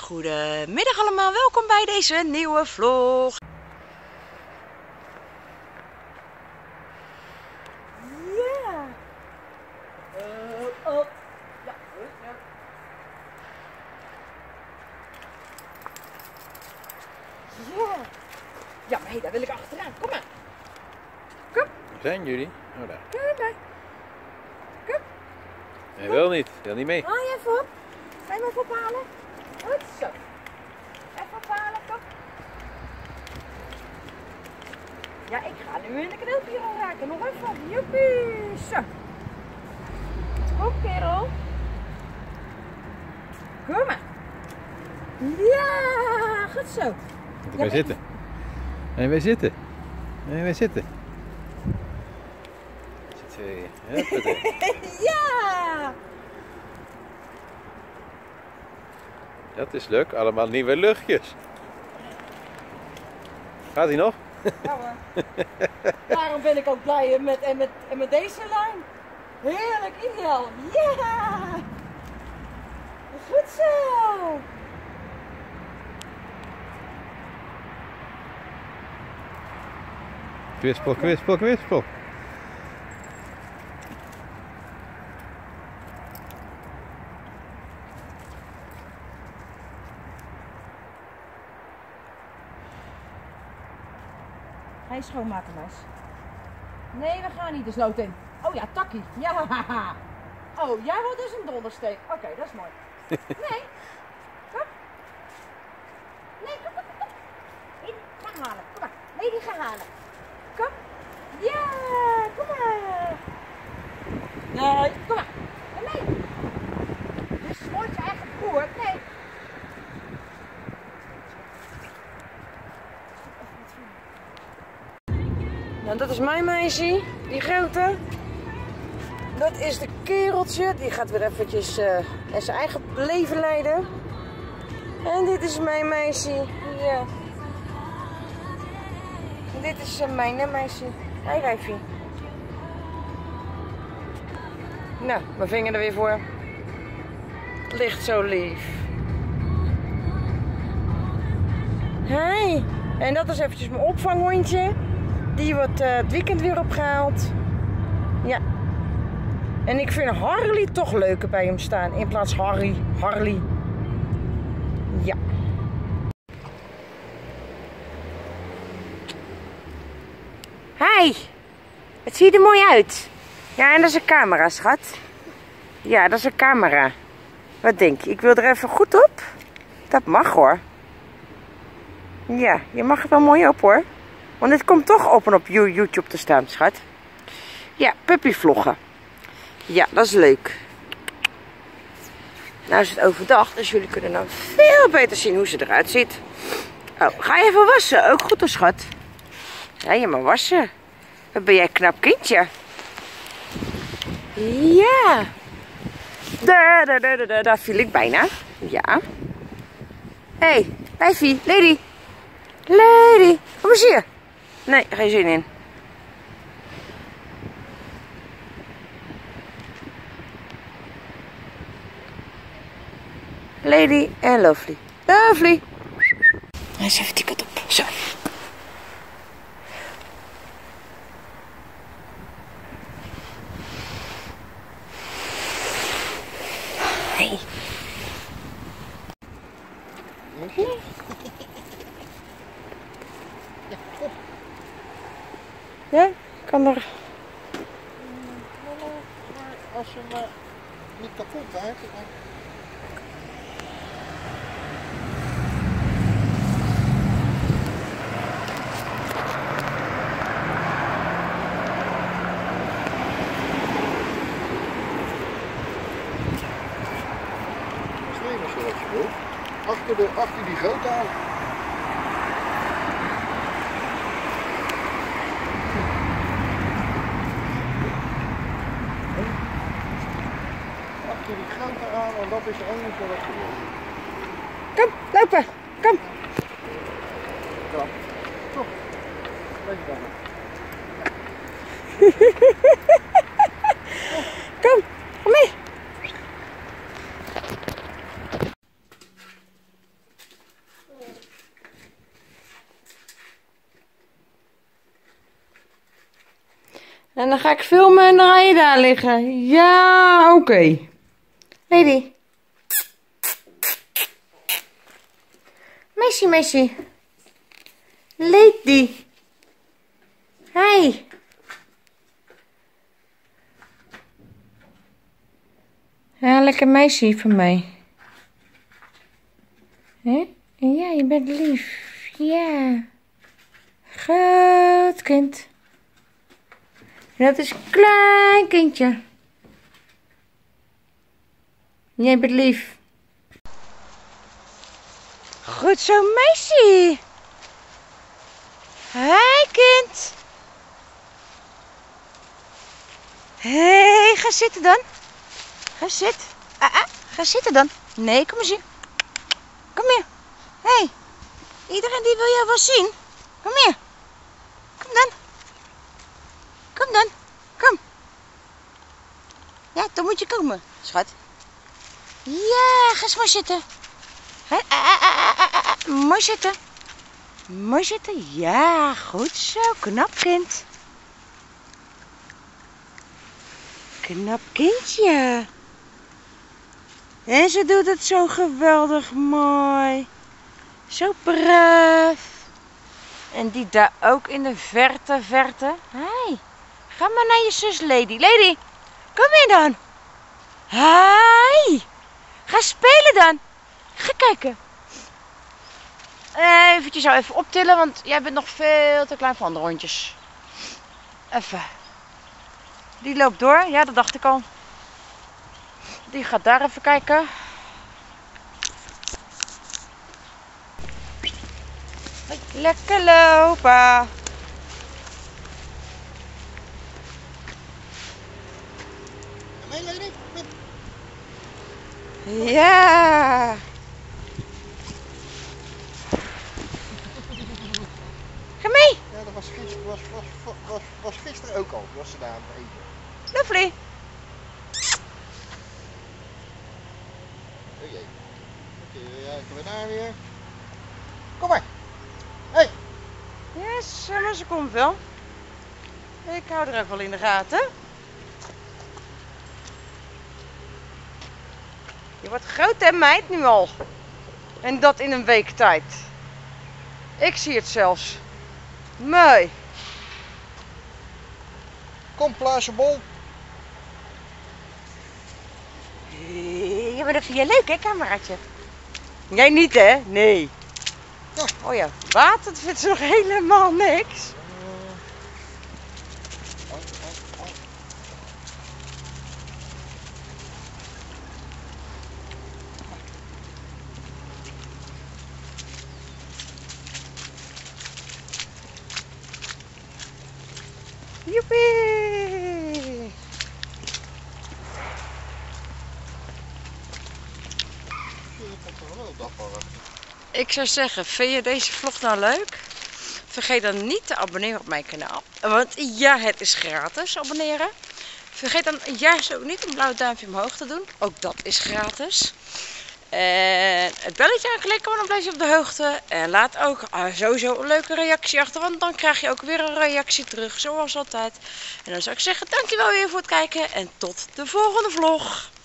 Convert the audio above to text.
Goedemiddag allemaal, welkom bij deze nieuwe vlog. Ja. Ja. Ja. Ja, maar hé, daar wil ik achteraan. Kom maar. Kom. Zijn jullie? Oh, daar. Kom maar. Kom. Hij wil niet. Wil niet mee. Haal je even op. Ga je me even ophalen? Goed zo. Even ophalen, kom. Ja, ik ga nu in de knoopje al raken. Nog even. Joepie. Zo. Kom, kerel. Kom maar. Ja, goed zo. Moeten wij zitten? Nee, wij zitten. Nee, wij zitten. Ja! Dat is leuk. Allemaal nieuwe luchtjes. Gaat hij nog? Ja hoor. Daarom ben ik ook blij met deze lijn. Heerlijk, ideaal. Ja! Goed zo! Kwispel, kwispel, kwispel. Ga je schoonmaken, meis? Nee, we gaan niet de sloot in. Oh ja, takkie. Ja. Oh, jij wilt dus een dondersteek. Oké, dat is mooi. Nee. Kom. Nee, kom, kom, kom. Nee, ga halen. Kom maar. Nee, die ga halen. Kom. Ja, kom maar. Nee, kom maar. Nee. Dit is nooit je eigen broer. Nee. Nou, dat is mijn meisje, die grote. Dat is de kereltje, die gaat weer eventjes zijn eigen leven leiden. En dit is mijn meisje, ja. En dit is mijn meisje. Hoi wijfie. Nou, mijn vinger er weer voor. Ligt zo lief. Hey, en dat is eventjes mijn opvanghondje. Die wordt het weekend weer opgehaald. Ja. En ik vind Harley toch leuker bij hem staan. In plaats Harry. Harley. Ja. Hi. Het ziet er mooi uit. Ja, en dat is een camera, schat. Ja, dat is een camera. Wat denk je? Ik wil er even goed op. Dat mag hoor. Ja, je mag er wel mooi op hoor. Want dit komt toch op YouTube te staan, schat. Ja, puppyvloggen. Ja, dat is leuk. Nou is het overdag, dus jullie kunnen nou veel beter zien hoe ze eruit ziet. Oh, ga je even wassen? Ook goed, hoor, schat. Ja, je mag wassen. Wat ben jij een knap kindje. Ja. Daar viel ik bijna. Ja. Hé, hey, wijfie, lady. Lady, kom eens hier. Nee, geen zin in. Lady en Lovely. Lovely. Eens even die kant op. Zo. Hey. Ja, kan er. Als je hem niet kapot maakt, dan... Misschien als je wat je wilt. Achter die grote aan. Die grote aan, want dat is het enige wat je wil. Kom, lopen. Kom. Ja, toch. Weet je dan. Kom, kom mee. En dan ga ik filmen en dan ga je daar liggen. Ja, oké. Lady. Messi, Messi. Lady. Hi. Ja, lekker meisje van mij. Hè? Ja, je bent lief. Ja. Groot kind. En dat is een klein kindje. Jij bent lief. Goed zo, meisje. Hi, kind. Hé, ga zitten dan. Ga zitten. Ga zitten dan. Nee, kom eens hier. Kom hier. Hé, iedereen die wil jou wel zien. Kom hier. Kom dan. Kom dan. Kom. Ja, dan moet je komen, schat. Ja, ga eens maar zitten. Mooi zitten. Mooi zitten. Ja, goed zo. Knap kind. Knap kindje. En ze doet het zo geweldig mooi. Zo braaf. En die daar ook in de verte. Hi. Ga maar naar je zus Lady. Lady, kom hier dan. Hi. Ga spelen dan. Ga kijken. Eventjes zo even optillen, want jij bent nog veel te klein voor andere hondjes. Even. Die loopt door. Ja, dat dacht ik al. Die gaat daar even kijken. Lekker lopen. Mee, Lady? Ja. Ga mee. Ja, dat was gisteren ook al. Was ze daar aan het eten. Lovely. Oh jee. Oké, ja, ik ben daar weer. Kom maar. Hey. Yes, maar ze komt wel. Ik hou er even wel in de gaten. Je wordt groot hè meid nu al. En dat in een week tijd. Ik zie het zelfs. Mooi. Kom, plaasjebol. Ja, maar dat vind jij leuk hè, cameraatje? Jij niet hè? Nee. Ja. Oh ja, water, dat vindt ze nog helemaal niks. Joepie! Ik zou zeggen, vind je deze vlog nou leuk? Vergeet dan niet te abonneren op mijn kanaal. Want ja, het is gratis abonneren. Vergeet dan juist ook niet een blauw duimpje omhoog te doen. Ook dat is gratis. En het belletje aanklikken, want dan blijf je op de hoogte. En laat ook sowieso een leuke reactie achter, want dan krijg je ook weer een reactie terug, zoals altijd. En dan zou ik zeggen, dankjewel weer voor het kijken en tot de volgende vlog.